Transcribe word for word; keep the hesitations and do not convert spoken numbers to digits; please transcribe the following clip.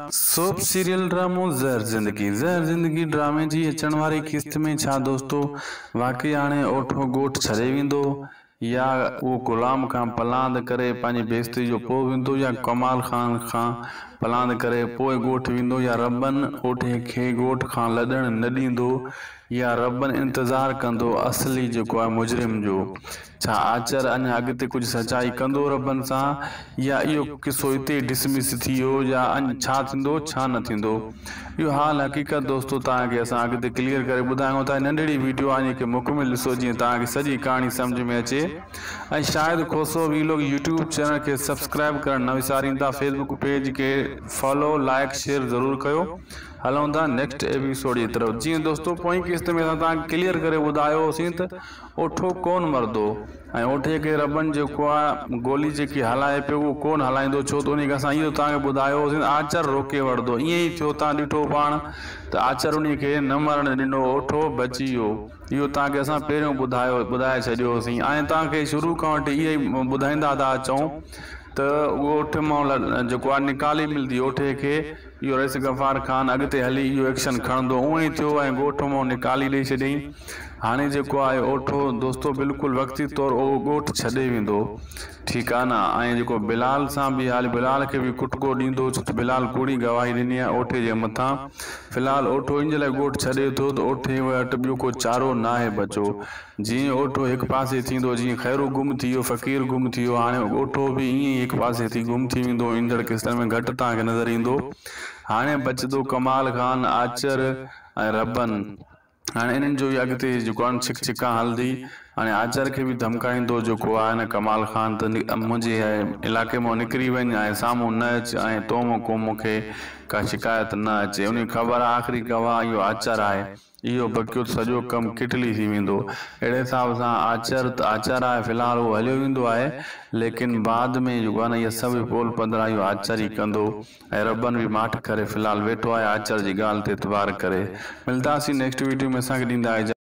Soap serial ड्रामो ज़हर ज़िंदगी ज़हर ज़िंदगी ड्रामे जी अचण वारी किस्त में छा दोस्तों वाकई हाणे ओठो गोठ छॾे वेंदो या वो गुलाम खां पलांद करे पंहिंजी बेइज़ती जो पोइ वेंदो या कमाल खान खां पलांद करे पोइ गोठ वेंदो या रबन ओठे खे गोठ खां लॾण न ॾींदो या रबन इंतज़ार कंदो असली जेको आहे मुजरिम जो। छा आचर अञा अॻिते कुछ सच्चाई कंदो रबन सां या इहो किसो हिते डिसमिस थियो या अञा छा थींदो छा न थींदो इहो हाल हक़ीक़त दोस्तों तव्हांखे असां अॻिते क्लियर करे ॿुधायूं था। नंढड़ी वीडियो आहे खे मुकमिल ॾिसो जीअं तव्हांखे सॼी कहाणी सम्झ में अचे ऐं शायदि खोसो वीलॉग यूट्यूब चैनल के सब्सक्राइब करणु न विसारींदा। फेसबुक पेज के फॉलो लाइक शेयर ज़रूर कयो। हलूं था नेक्स्ट एपिसोड जी तरफ़। जीअं दोस्तों पोई किस्त में तव्हांखे क्लियर करे ॿुधायोसीं त ओठो कोन मरदो ऐं ओठे खे रबन जेको आहे गोली जेकी हलाए पियो उहो कोन हलाईंदो छो त उन खे असां इहो तव्हांखे ॿुधायोसीं आचर रोके वठंदो। ईअं ई थियो तव्हां ॾिठो पाण त आचर उन खे न मरण ॾिनो ओठो बची वियो। इहो तव्हांखे असां पहिरियों ॿुधायो ॿुधाए छॾियोसीं ऐं तव्हांखे शुरू खां वठी इहे ई ॿुधाईंदा था अचूं त ॻोठ मां जेको आहे निकाली मिलंदी ओठे खे इहो रईस गफ़ार ख़ान अॻिते हली इहो एक्शन खणंदो उअं ई थियो ऐं ॻोठ मां निकाली ॾेई छॾियईं। हाणे जेको आहे ओठो दोस्तों बिल्कुलु वक़्ती तौरु उहो ॻोठ छॾे वेंदो ठीकु आहे न। ऐं जेको बिलाल सां बि हाल बिलाल खे बि कुटको ॾींदो छो त बिलाल कूड़ी गवाही ॾिनी आहे ओठे जे मथां। फ़िलहालु ओठो इन जे लाइ ॻोठ छॾे थो त ओठे वटि ॿियो को चारो न आहे बचो। जीअं ओठो हिकु पासे थींदो जीअं ख़ैरू गुम थी वियो फ़क़ीर गुम थी वियो हाणे ओठो बि ईअं ई हिकु पासे थी गुम थी वेंदो। ईंदड़ किस्तनि में घटि तव्हांखे नज़र ईंदो। हाणे बचंदो कमाल खान आचर ऐं रबन। हाणे इन्हनि जो ई अॻिते जेको आहे छिक छिका हलंदी। हाणे आचर खे बि धमकाईंदो जेको आहे न कमाल खान त मुंहिंजे इलाइक़े मां निकिरी वञ ऐं साम्हूं न अच ऐं तो मां को मूंखे का शिकायत न अचे। उन ख़बर आहे आख़िरी गवाह इहो आचर आहे इहो बकियो सॼो कमु किटली थी वेंदो। अहिड़े हिसाब सां आचर त आचर आहे फ़िलहालु उहो हलियो वेंदो आहे लेकिन बाद में जेको आहे न इहे सभु पोल पंद्रहं इहो आचर ई कंदो ऐं रबन बि माठ करे फ़िलहालु वेठो आहे आचर जी ॻाल्हि ते एतबार करे। मिलंदासीं नेक्स्ट वीडियो में असांखे ॾींदा